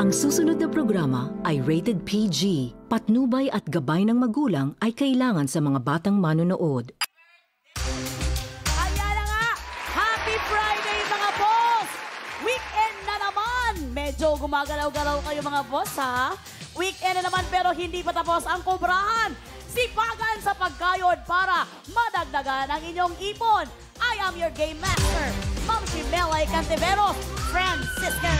Ang susunod na programa ay rated PG. Patnubay at gabay ng magulang ay kailangan sa mga batang manonood. Ayan na nga! Happy Friday mga boss! Weekend na naman! Medyo gumagalaw-galaw kayo mga boss ha? Weekend na naman pero hindi pa tapos ang kubrahan. Sipagan sa pagkayod para madagdagan ang inyong ipon. I am your game master, Ma'am Shimelay Cantiveros, Franciscan.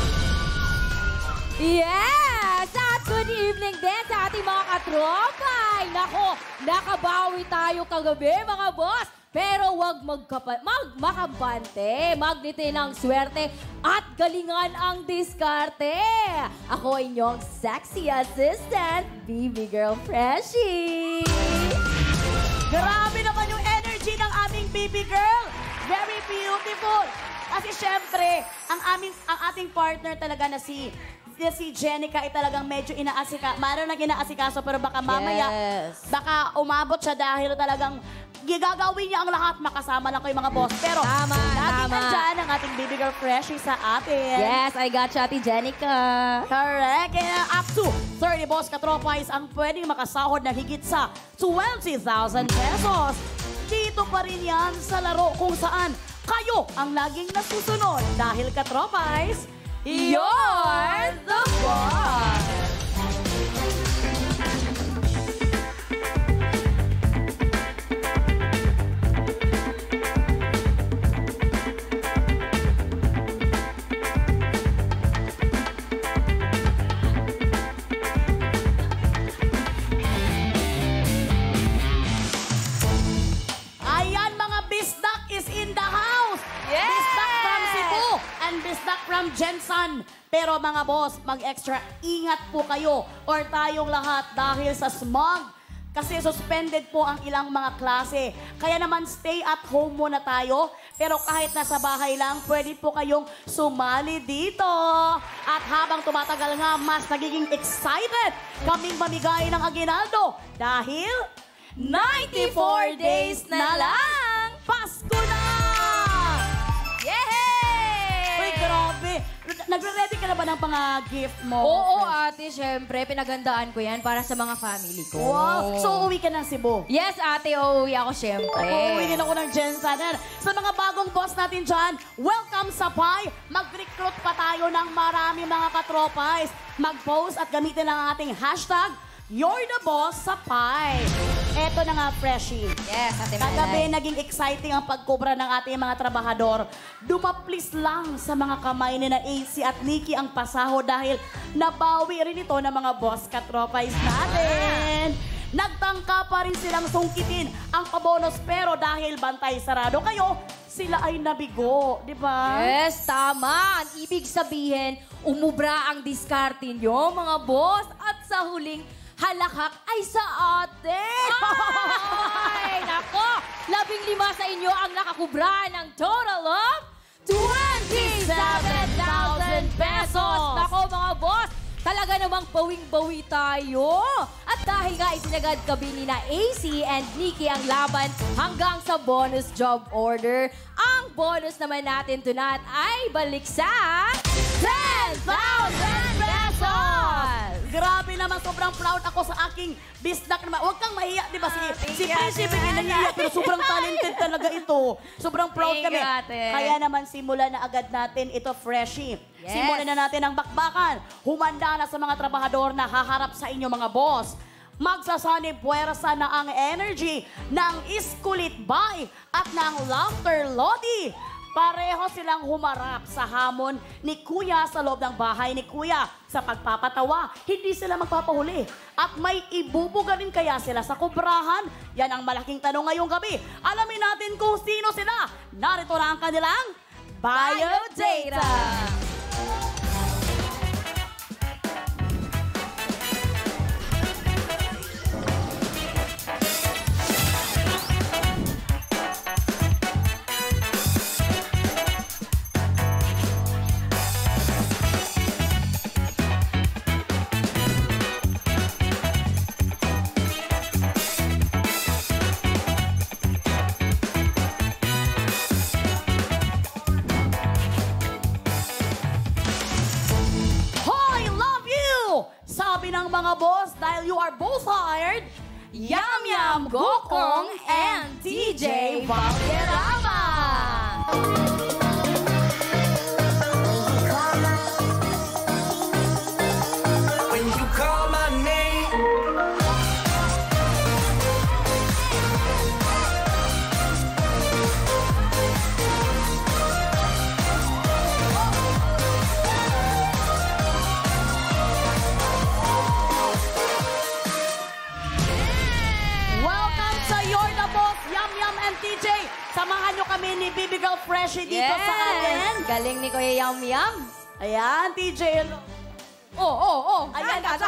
Yes! At good evening din sa ating mga katropa. Ay, nako, nakabawi tayo kagabi mga boss. Pero huwag makabante, magniti ng swerte at galingan ang diskarte. Ako inyong sexy assistant, BB Girl Freshie. Grabe naman yung energy ng aming BB Girl. Very beautiful. Kasi syempre, ang ating partner talaga na si Jenica ay talagang medyo mayroon nang inaasikaso pero baka mamaya, baka umabot siya dahil talagang gagawin niya ang lahat, makasama lang kayo mga boss. Pero laging nandyan ang ating baby girl Freshie sa atin. Yes, I got you, Ate Jenica. Correct. And up to 30 boss katropais ang pwedeng makasahod na higit sa 20,000 pesos. Dito pa rin yan sa laro kung saan kayo ang laging nasusunod. Dahil katropais, you're the boss! Ayan mga bisdak is in the house! Yes! Bisdak from Cebu and bisdak from Jensen. Pero mga boss, mag-extra ingat po kayo or tayong lahat dahil sa smog. Kasi suspended po ang ilang mga klase. Kaya naman stay at home muna tayo. Pero kahit nasa bahay lang, pwede po kayong sumali dito. At habang tumatagal nga, mas nagiging excited kaming mamigay ng aginaldo. Dahil 94 days na lang! Pasko na! Yay! Uy, grabe. Nagre-ready ka na ba ng mga gift mo? Oo, ate, syempre. Pinagandaan ko yan para sa mga family ko. Wow. So, uuwi ka ng Cebu? Yes, ate, uuwi ako syempre. Uuwi din ako ng Jensen. Sa mga bagong boss natin dyan, welcome sa PAI. Mag-recruit pa tayo ng marami mga katropais. Mag-post at gamitin lang ang ating hashtag, You're the Boss sa PAI. Eto na nga, Freshie. Yes, ate Kagabi, Melay. naging exciting ang pagkobra ng ating mga trabahador. Dumaplis lang sa mga kamay ni na AC at Nikki ang pasahod dahil nabawi rin ito ng mga boss katropais natin. Nagtangka pa rin silang sungkitin ang pabonos pero dahil bantay sarado kayo, sila ay nabigo, di ba? Yes, tama. Ang ibig sabihin, umubra ang diskarte nyo, mga boss. At sa huling halakak ay sa atin. Ay, nako! 15 sa inyo ang nakakubra ng total of 27,000 pesos. Nako, mga boss, talaga namang bawing-bawi tayo. At dahil nga isinagad kami ni na AC and Nikki ang laban hanggang sa bonus job order, ang bonus naman natin tonight ay balik sa 10,000 pesos! Grabe naman, sobrang proud ako sa aking bisdak naman. Huwag kang mahiya, di ba? Si Prissy, bigyan nahiya, pero sobrang talented talaga ito. Sobrang proud kami. Kaya naman, simulan na agad natin ito, Freshie. Yes. Simulan na natin ang bakbakan. Humanda na sa mga trabahador na haharap sa inyo, mga boss. Magsasanib puwersa na ang energy ng Iskulit Bay at ng Laughter Lodi. Pareho silang humarap sa hamon ni Kuya sa loob ng bahay ni Kuya. Sa pagpapatawa, hindi sila magpapahuli. At may ibubuga rin kaya sila sa kubrahan? Yan ang malaking tanong ngayong gabi. Alamin natin kung sino sila. Narito na ang kanilang biodata. sinabi ng mga boss dahil you are both hired, Yum Yum Gokong and DJ Valderrama! When you call my name, welcome sa You're the Boss, Yum Yum and TJ. Samahan nyo kami ni Baby Girl Freshie dito sa atin. Galing ni Kuya Yum Yum. Ayan, TJ. Ayan, Asa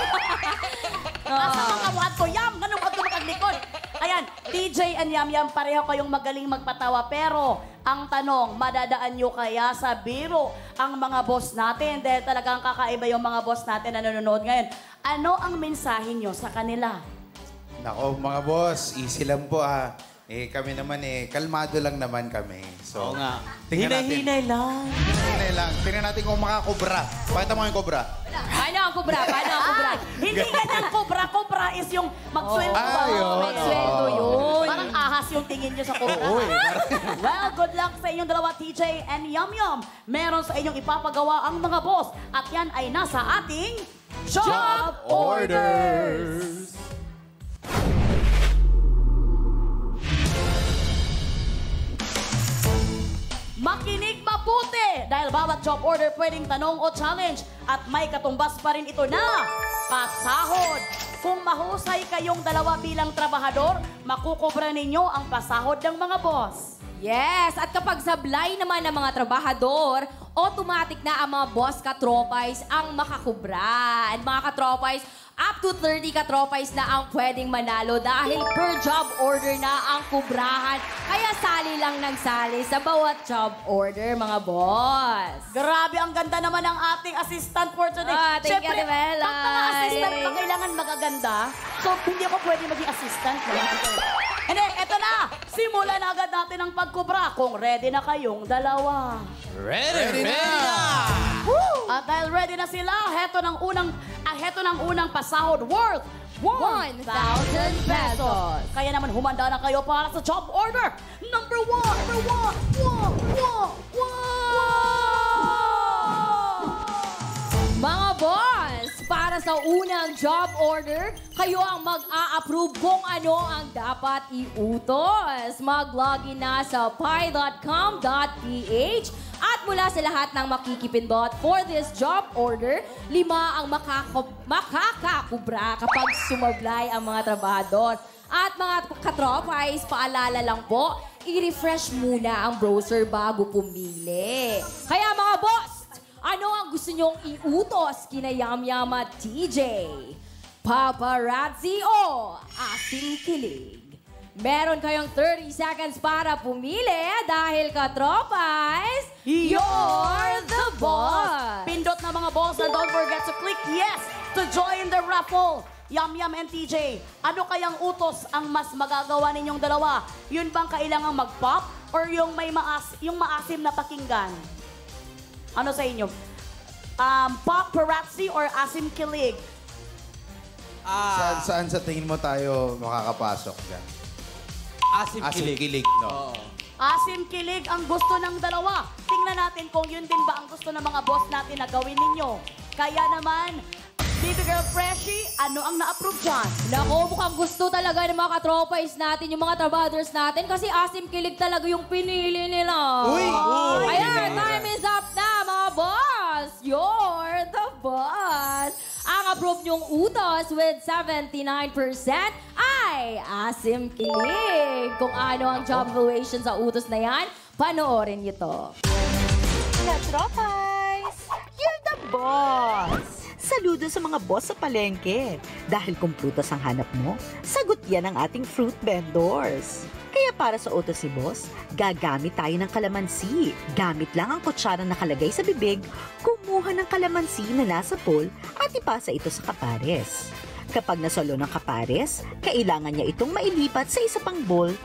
mga buhat ko, Yum, ganun ka maglikod. Ayan, TJ and Yum Yum, pareho kayong magaling magpatawa. Pero, ang tanong, madadaan nyo kaya sa biro ang mga boss natin? Dahil talagang kakaiba yung mga boss natin na nanonood ngayon. Ano ang mensahe nyo sa kanila? Nako, mga boss, easy lang po ah. Kami naman kalmado lang naman kami. So, Oo nga. Hinay-hinay lang. Hinay lang. Tingnan natin kung makakobra. Pakita mo yung kobra. Paano ang kubra? Paano ang kubra? Hindi ganyan cobra. Cobra is yung magsweldo. Magsweldo yun. Parang ahas yung tingin nyo sa cobra. Well, good luck sa inyong dalawa, TJ and Yum Yum. Meron sa inyong ipapagawa ang mga boss. At yan ay nasa ating Job Orders! Makinig mabuti dahil bawat job order pwedeng tanong o challenge at may katumbas pa rin ito na pasahod. Kung mahusay kayong dalawa bilang trabahador, makukubra ninyo ang pasahod ng mga boss. Yes, at kapag sablay naman ng mga trabahador, automatic na ang mga boss katropais ang makakubra. And mga katropais, up to 30 katropais na ang pwedeng manalo dahil per job order na ang kubrahan. Kaya sali lang ng sali sa bawat job order, mga boss. Grabe, ang ganda naman ng ating assistant for today. Thank you, Siyempre, Ate pag mga assistant Melay. pa kailangan magaganda, so hindi ako pwede maging assistant. Hindi, eto na. Simulan na agad natin ang pagkubra kung ready na kayong dalawa. ready na! At dahil ready na sila, heto ng unang pasahod worth 1,000 pesos. Kaya naman humanda na kayo para sa job order number 1. Mga boss, para sa unang job order, kayo ang mag-a-approve kung ano ang dapat iutos. Mag-login na sa pi.com.ph at mula sa lahat ng makikipindot for this job order, 5 ang makakakubra kapag sumablay ang mga trabahador. At mga katropais, paalala lang po, i-refresh muna ang browser bago pumili. Kaya mga boss, ano ang gusto nyong iutos kina Yum Yum at TJ? Paparazzi o asim kilig? Meron kayong 30 seconds para pumili dahil katropais, you're the boss! Pindot na mga boss and don't forget to click yes to join the raffle. Yum Yum and TJ, ano kayang utos ang mas magagawa ninyong dalawa? Yun bang kailangang mag-pop or yung may maasim na pakinggan? Ano sa inyo? Paparazzi or asim kilig? Saan sa tingin mo tayo makakapasok dyan? Asim kilig. no? Asim kilig ang gusto ng dalawa. Tingnan natin kung yun din ba ang gusto ng mga boss natin na gawin ninyo. Kaya naman, Baby Girl Freshie, ano ang na-approve dyan? Naku, mukhang gusto talaga ng mga katropais natin, yung mga trabadors natin, kasi asim kilig talaga yung pinili nila. Uy! Ayan, time is up na, mga boss! You're the boss! Ang approve nyong utos with 79% ay asim kilig. Kung ano ang job evaluation sa utos na yan, panoorin nyo to. Katropais! You're the boss! Saludo sa mga boss sa palengke. Dahil kung prutas ang hanap mo, sagot yan ang ating fruit vendors. Kaya para sa utos si boss, gagamit tayo ng kalamansi. Gamit lang ang kutsarang nakalagay sa bibig, kumuha ng kalamansi na nasa bowl at ipasa ito sa kapares. Kapag nasolo ng kapares, kailangan niya itong mailipat sa isa pang bowl na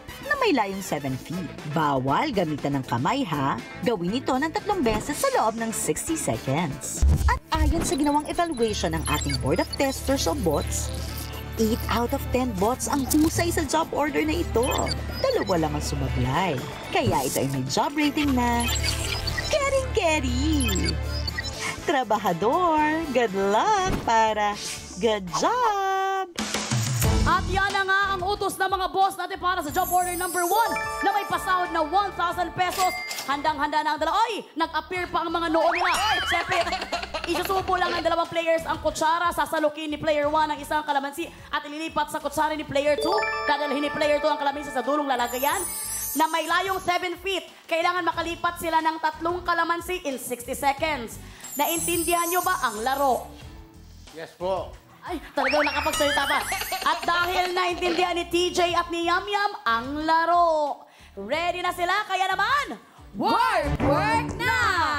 may layong 7 feet. Bawal gamitan ng kamay ha. Gawin ito ng 3 beses sa loob ng 60 seconds. At ayon sa ginawang evaluation ng ating Board of Testers o BOTS, 8 out of 10 bots ang husay sa job order na ito. 2 lang ang sumablay. Kaya ito ay may job rating na kering-keri. Trabahador, good luck para good job! At yan na nga ang utos ng mga boss natin para sa job order number 1 na may pasahod na 1,000 pesos. Handang-handa na ang dalawa. Ay, nag-appear pa ang mga noo nila. Siyempre, isusubo lang ng 2 players ang kutsara. Sasalukin ni player 1 ang isang kalamansi at ililipat sa kutsara ni player 2. Dadalhin ni player 2 ang kalamansi sa dulong lalagayan na may layong 7 feet. Kailangan makalipat sila ng 3 kalamansi in 60 seconds. Naintindihan nyo ba ang laro? Yes po. Ay, talagang nakapagsalita pa. At dahil naintindihan ni TJ at ni Yam Yam ang laro. Ready na sila? Kaya naman, Work na!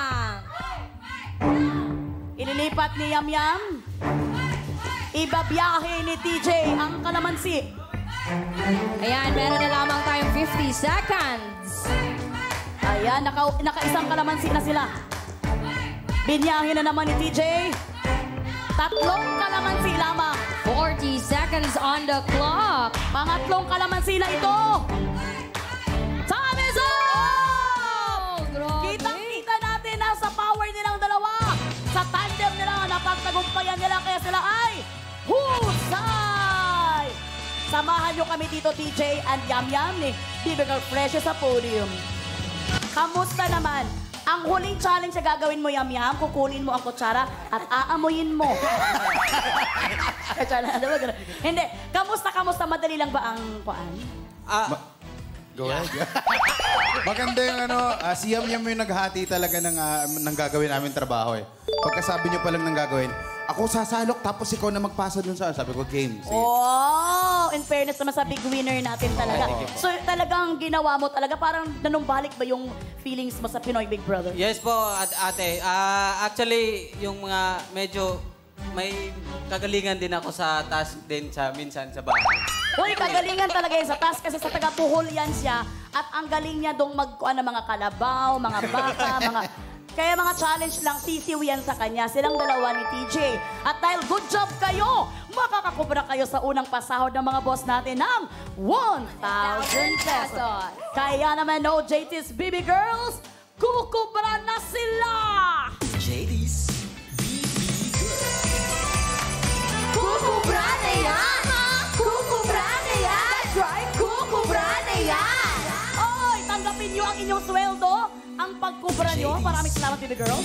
ililipat ni Yam Yam. Ibabiyahe ni TJ ang kalamansi. Ayan, meron na lamang tayong 50 seconds. Ayan, naka-isang kalamansi na sila. Binyahe na naman ni TJ. 3 kalamansi lamang. 40 seconds on the clock. Pangatlong kalamansi na ito. Time is up! Grabe. Kitang-kita natin na sa power nilang dalawa. Sa tandem nila, napagtagumpayan nila kaya sila ay husay! Samahan nyo kami dito, TJ and Yam Yam ni Bibigal Fresh sa podium. Kamusta naman? Ang huling challenge na gagawin mo, Yam Yam, kukunin mo ang kutsara at aamuyin mo. Hindi. Kamusta? Madali lang ba ang paan? Go ahead. Maganda yung si Yam Yam yung naghati talaga ng gagawin namin trabaho eh. Pagkasabi niyo pa lang ng gagawin, ako sasalok tapos ikaw na magpasa dun sa, sabi ko, game. See? Oh, in fairness naman sa big winner natin talaga. So talagang ginawa mo talaga, parang nanumbalik ba yung feelings mo sa Pinoy Big Brother? Yes po, ate. Actually, yung mga medyo may kagalingan din ako sa task din minsan sa bahay. Uy, kagalingan talaga yan sa task kasi sa taga-Puhol yan siya at ang galing niya dong magkuhan ng mga kalabaw, mga baka, mga... Kaya mga challenge lang, sisiw yan sa kanya. Silang dalawa ni TJ. At dahil good job kayo, makakakubra kayo sa unang pasahod ng mga boss natin ng 1,000 pesos. Kaya naman, no JT's BB Girls, kukubra na sila! JD's Kukubra na yan! Kukubra na yan! That's right, kukubra na yan! Oy, tanggapin nyo ang inyong sweldo, ang pagkubra nyo. Maraming salamat, BB Girls.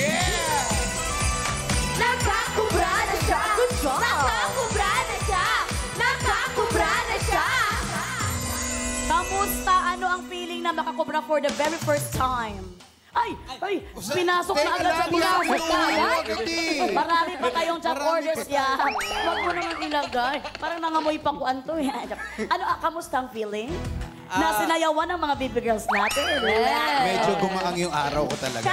Nakakubra na siya! Good job! Nakakubra na siya! Nakakubra na siya! Kamusta? Ano ang feeling na makakubra for the very first time? Ay! Pinasok na agad sa pinasok na agad. Marami pa kayong job orders yan. Huwag mo naman ilagay. Parang nangamoy pa kuan to. Kamusta ang feeling? Na sinayawan ng mga baby girls natin. Medyo gumaang yung araw ko talaga.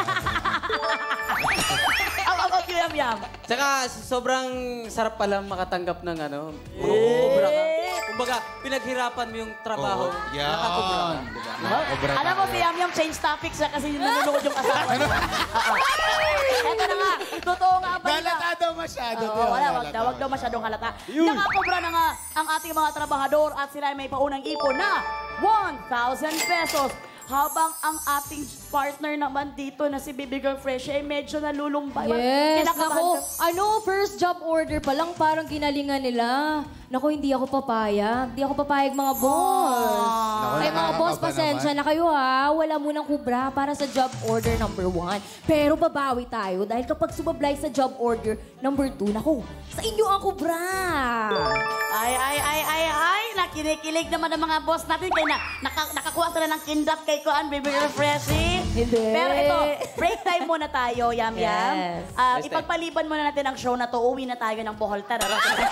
Yam Yam. Tsaka sobrang sarap pala makatanggap ng kubra ka. Kumbaga, pinaghirapan mo yung trabaho. Nakakubra ka. Diba? Alam mo si Yam Yam, change topic siya kasi nanonood yung asawa niya. Eto na nga, totoo nga ba nila? Halata daw masyado. Wag daw masyadong halata. Nakakubra na nga ang ating mga trabahador at sila ay may paunang ipon na 1,000 pesos. Habang ang ating partner naman dito na si Bibi Girl Fresh ay medyo nalulumbay. Yes, Kinakabahan naku, first job order pa lang parang ginalingan nila. Naku, hindi ako papayag. Hindi ako papayag, mga boss. Naku, Ay, mga boss, nakakaba pasensya naman. na kayo ha. Wala munang kubra para sa job order number 1. Pero babawi tayo dahil kapag sumablay sa job order number 2, naku, sa inyo ang kubra. Ay, nakinikilig naman ang mga boss natin. Kaya nakakuha sila ng kindat kay Kuan, Bibi Girl Freshy. Hindi. Pero ito, break time muna tayo, Yam Yam. Yes. Ipagpaliban muna natin ang show na to. Uwi na tayo ng Bohol. Tara.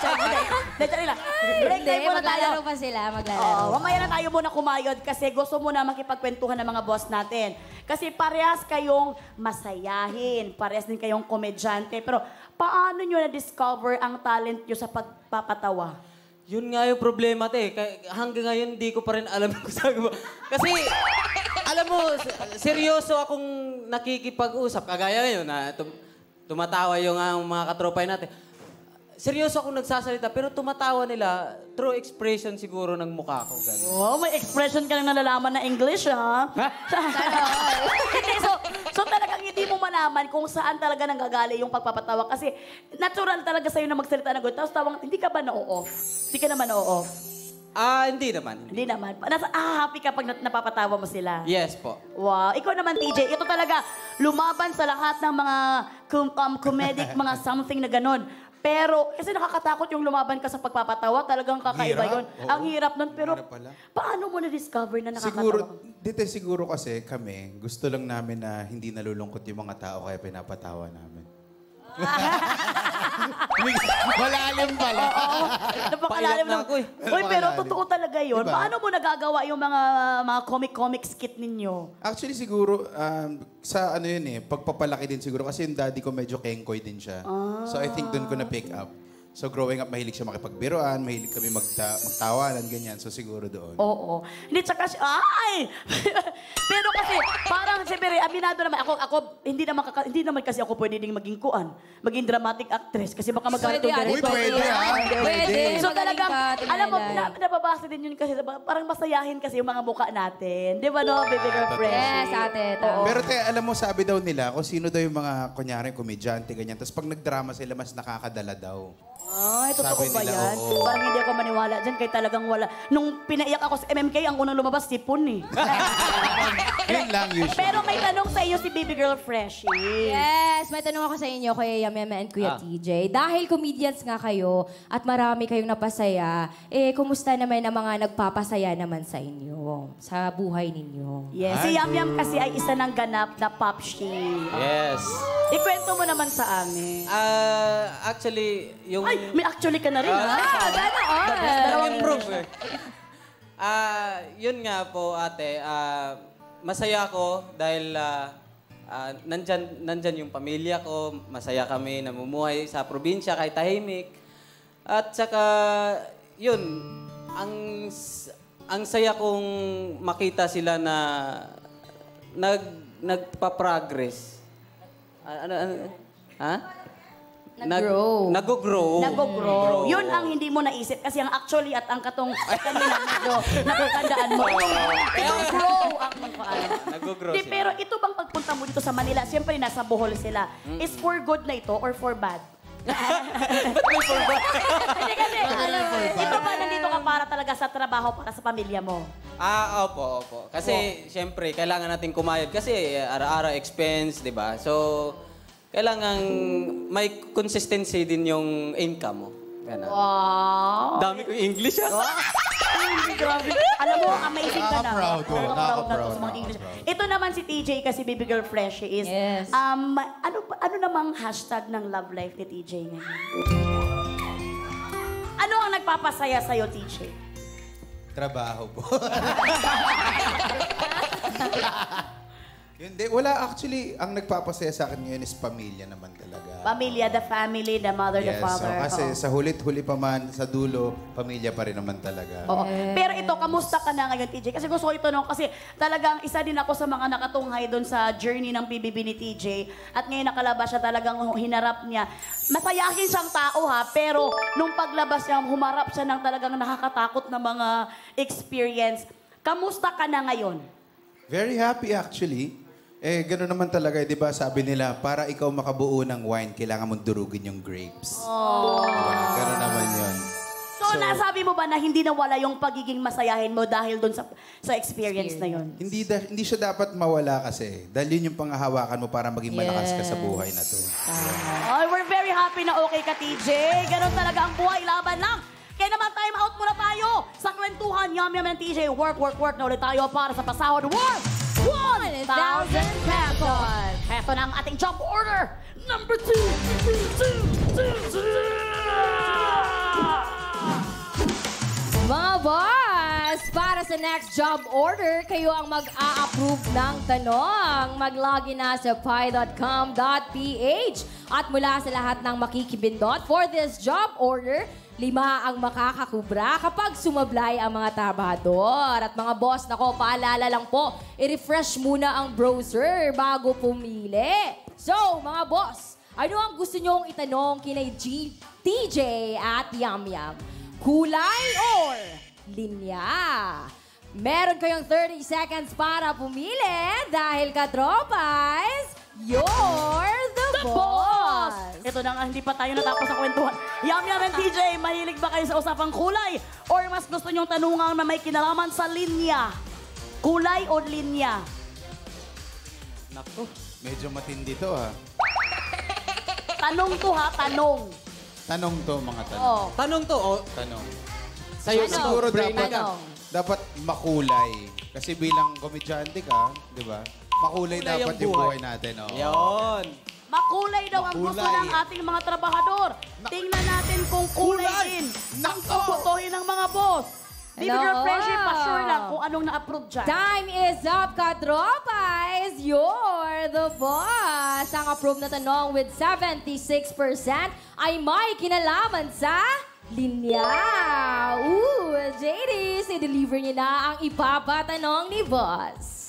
Break time muna tayo. Maglalaro pa sila, maglalaro. Mamaya na tayo muna kumayod kasi gusto muna makipagkwentuhan ng mga boss natin. Kasi parehas kayong masayahin, parehas din kayong komedyante. Pero paano nyo na-discover ang talent nyo sa pagpapatawa? Yun nga yung problema, te. Hanggang ngayon, hindi ko pa rin alam kung saan ba. Kasi, alam mo, seryoso akong nakikipag-usap. Kagaya ngayon na tumatawa yung mga katropay natin. Seryoso akong nagsasalita, pero tumatawa nila through expression siguro ng mukha ko. Ganun. Oh, may expression ka lang nalalaman na English, ha? so talagang hindi mo malaman kung saan talaga nanggagaling yung pagpapatawa. Kasi natural talaga sa'yo na magsalita ng good. Tapos tawang, hindi ka ba na-off? Hindi ka naman na-off? Hindi naman. Hindi naman. Happy ka pag napapatawa mo sila? Yes po. Wow. Ikaw naman, TJ, ito talaga lumaban sa lahat ng mga comedic, mga something na ganon. Pero, kasi nakakatakot yung lumaban ka sa pagpapatawa. Talagang kakaiba yun. Ang hirap nun. Pero, paano mo na-discover na nakakatawa? Siguro kasi kami, gusto lang namin na hindi nalulungkot yung mga tao kaya pinapatawa namin. Malalim pala. Oo. Napakalalim na ako eh. Uy, pero totoo talaga yun. Diba? Paano mo nagagawa yung mga comic skit ninyo? Actually, siguro, sa ano yun pagpapalaki din siguro. Kasi yung daddy ko medyo kengkoy din siya. So I think doon ko na-pick up. So growing up, mahilig siya makipagbiruan, mahilig kami magtawanan, ganyan. So siguro doon. Oo. Hindi, tsaka ay! Pero kasi, parang, siyempre, aminado naman, ako, hindi naman kasi ako pwede ding maging maging dramatic actress. Kasi baka magalit yung Pwede, director. pwede, Pwede. So talagang, Magaling ka, alam mo, Tinalay. nababasa din yun kasi, parang masayahin kasi yung mga mukha natin. Di ba, no, baby girl friend? Yes, ate. Oo. Pero alam mo, sabi daw nila, kung sino daw yung mga, kunyari, komedyante, ganyan. Tapos pag nagdrama sila, mas nakakadala daw. Ay, totoo Sabi ba nila, yan? oo. Parang hindi ako maniwala dyan, kaya talagang wala. Nung pinaiyak ako sa MMK, ang unang lumabas, sipon eh. Yun lang usually. Pero may tanong sa iyo si Baby Girl Freshie. Yes, may tanong ako sa inyo, Kuya Yameme and Kuya TJ. Dahil comedians nga kayo at marami kayong napasaya, kumusta naman ang mga nagpapasaya naman sa inyo, sa buhay ninyo? Yes, si Yam Yam kasi ay isa ng ganap na popshi. Yes. Ikwento mo naman sa amin. Actually, yung... Ay, may actually ka na rin, ha? Sana all! Nag-improve eh. Yun nga po, ate. Masaya ako dahil nandyan yung pamilya ko. Masaya kami namumuhay sa probinsya kahit tahimik. At saka, yun, ang saya kong makita sila na nagpa-progress. Nag-grow. Nag-grow. Yun ang hindi mo naisip kasi ang actually at ang katong kanina medyo nakakandaan mo. Itong grow ang Nag-grow Di, sila. pero ito bang pagpunta mo dito sa Manila, siyempre nasa Bohol sila, is for good na ito or for bad? Hindi kasi, ito ba nandito ka para talaga sa trabaho, para sa pamilya mo? Opo. Kasi, siyempre, kailangan natin kumayod. Kasi, araw-araw expense, di ba? So, kailangan may consistency din yung income mo. Ganun. Wow! Dami ko English, Grabe. Alam mo, amazing ka na. Nakaka-proud, oh. Nakaka-proud na to Nakaka-proud, sa mga English. Ito naman si TJ kasi Baby Girl Freshie is, Yes. ano namang hashtag ng love life ni TJ ngayon? Ano ang nagpapasaya sa'yo, TJ? Trabaho po. Hindi, wala. Actually, ang nagpapasaya sa akin ngayon is pamilya naman talaga. Pamilya, the family, the mother, the Yes, father. so kasi Oo. sa hulit-huli pa man, sa dulo, pamilya pa rin naman talaga. Oo. Pero ito, kamusta ka na ngayon, TJ? Kasi gusto ko itanong, kasi talagang isa din ako sa mga nakatunghay doon sa journey ng PBB ni TJ. At ngayon nakalabas siya, talagang hinarap niya. Masayahin siyang tao ha, pero nung paglabas niya, humarap siya ng talagang nakakatakot na mga experience. Kamusta ka na ngayon? Very happy actually. Gano'n naman talaga, di ba? Sabi nila, para ikaw makabuo ng wine, kailangan mong durugin yung grapes. Diba? Gano'n naman yun. So, nasabi mo ba na hindi nawala yung pagiging masayahin mo dahil doon sa experience na yun? Hindi siya dapat mawala kasi. Dahil yun yung panghahawakan mo para maging malakas ka sa buhay na to. Oh, we're very happy na okay ka, TJ. Ganon talaga ang buhay, laban lang. Kaya naman, time out muna tayo sa kwentuhan. Yum Yum and TJ, work na ulit tayo para sa pasahod. 1,000 pesos. Heto na ang ating jump order. Number 2. Mga boss, para sa next job order, kayo ang mag-a-approve ng tanong. Mag-login na sa pi.com.ph. At mula sa lahat ng makikibindot for this job order, 5 ang makakakubra kapag sumablay ang mga trabahador. At mga boss, nako, paalala lang po, i-refresh muna ang browser bago pumili. So, mga boss, ano ang gusto nyong itanong kinay TJ at Yum Yum? Kulay or linya? Meron kayong 30 seconds para pumili dahil ka-tropas, you're the boss! Ito na nga, hindi pa tayo natapos sa kwentuhan. Yum Yum and TJ, mahilig ba kayo sa usapang kulay? Or mas gusto nyong tanungan na may kinalaman sa linya? Kulay o linya? Naku, medyo matindi to ha. Tanong to ha, tanong. Tanong to, mga tanong. Oh. Tanong to, Tanong. sa'yo Ano? Siguro brain dapat makulay. Kasi bilang komedyante ka, di ba? Makulay Makulay dapat ang yung buhay. buhay natin. Oh. Yon. Makulay daw ang gusto Makulay. ng ating mga trabahador. Tingnan natin kung kulay Kulay! din ang Nako! puputuhin ng mga boss. Baby Hello. girl friendship, pa-sure lang kung anong na-approve dyan. Time is up, ka-tropas! You're the boss! Ang approve na tanong with 76% ay may kinalaman sa linya. Ooh, JD, si-deliver niya na ang ipapatanong ni boss.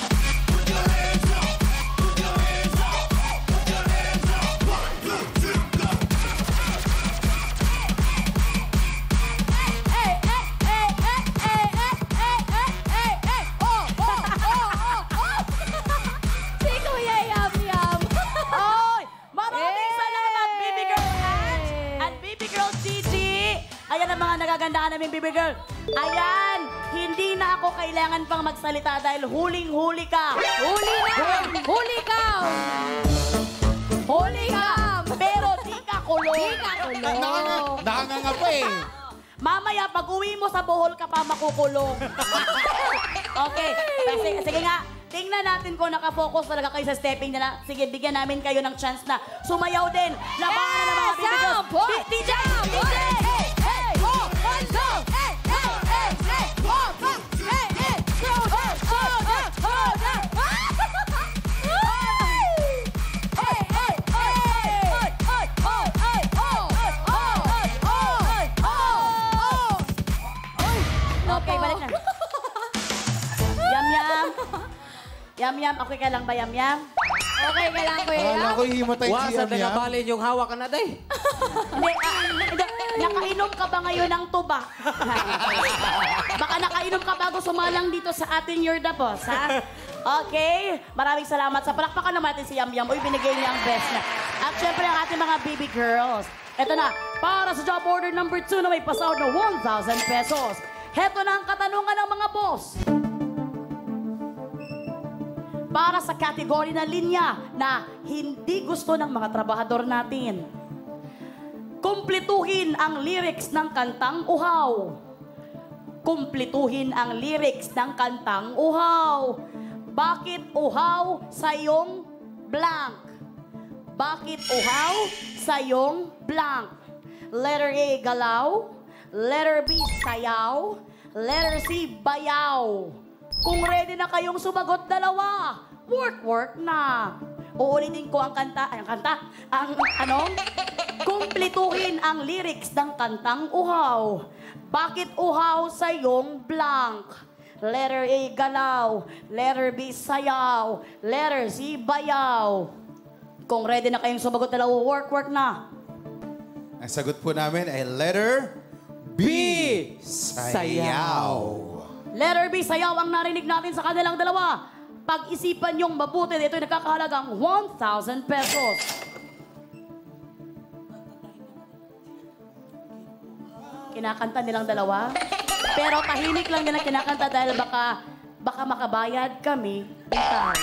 Si Kuya Yum Yum. Oy! Maraming Hey! salamat, baby girl Ange and baby girl Gigi. Ayan ang mga nagagandaan namin, baby girl. Ayan, hindi na ako kailangan pang magsalita dahil huling-huli ka. Huli na! Huli ka! Huli ka! Pero di ka kulong. Di ka kulong. Nakanganga pa eh. Mamaya, pag uwi mo sa Bohol ka pa makukulong. Okay. Sige nga. Tingnan natin kung nakafocus talaga kayo sa stepping nila. Sige, bigyan namin kayo ng chance na sumayaw din. Labangan na ng mga baby girls. DJ! DJ! Okay, balik na. Yum Yum. Yum Yum, okay ka lang ba, Yum Yum? Okay ka lang, Kuya Akala Yum? ko himatay si Wasa Yam na Yam. nabalin yung hawak ka na, day. Hindi, nakainom ka ba ngayon ng tuba? Baka nakainom ka bago sumalang dito sa ating You're the Boss, ha? Okay, maraming salamat. Sa palakpakan naman natin si Yum Yum. Uy, binigay niya ang best niya. At syempre ang ating mga baby girls. Ito na, para sa job order number 2 na may pasahod na 1,000 pesos. Heto na ang katanungan ng mga boss. Para sa kategory na linya na hindi gusto ng mga trabahador natin. Kumpletuhin ang lyrics ng kantang Uhaw. Kumpletuhin ang lyrics ng kantang Uhaw. Bakit uhaw sa iyong blank? Bakit uhaw sa iyong blank? Letter A, galaw. Letter B, sayaw. Letter C, bayaw. Kung ready na kayong sumagot dalawa, work na. Uulitin ko ang kanta, kumpletuhin ang lyrics ng kantang Uhaw. Bakit uhaw sa iyong blank? Letter A, galaw. Letter B, sayaw. Letter C, bayaw. Kung ready na kayong sumagot dalawa, work na. Ang sagot po namin ay letter B. Sayaw. Letter B, sayaw ang narinig natin sa kanilang dalawa. Pag-isipan niyong mabuti, ito ay nakakahalagang 1,000 pesos. Kinakanta nilang dalawa. Pero tahimik lang nila kinakanta dahil baka makabayad kami. Bitaw.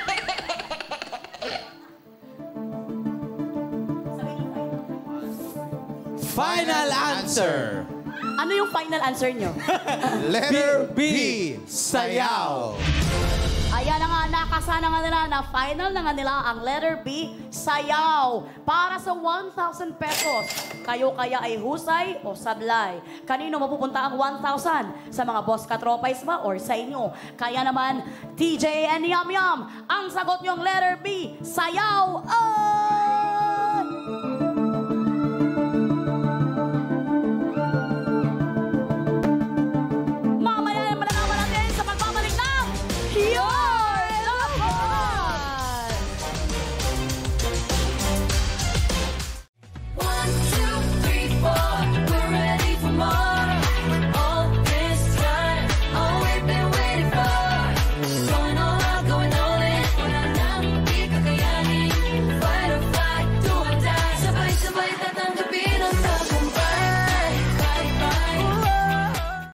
Final answer. Ano yung final answer niyo? Letter B. B. Sayaw. Kaya na nga, nakasana nga nila na final na nga nila ang letter B, sayaw. Para sa 1,000 pesos, kayo kaya ay husay o sablay? Kanino mapupunta ang 1,000? Sa mga boss katropais ba or sa inyo? Kaya naman, TJ and Yum Yum, ang sagot niyong letter B, sayaw ay...